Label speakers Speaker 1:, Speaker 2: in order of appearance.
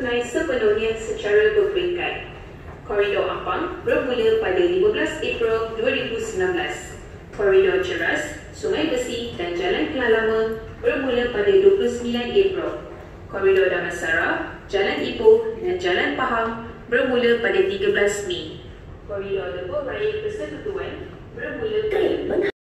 Speaker 1: disusunai sepenuhnya secara berperingkat. Koridor Ampang bermula pada 15 April 2019. Koridor Ceras, Sungai Besi dan Jalan Kelang Lama bermula pada 29 April. Koridor Damansara, Jalan Ipoh dan Jalan Pahang bermula pada 13 Mei. Koridor Lebuh Raya Persekutuan bermula pada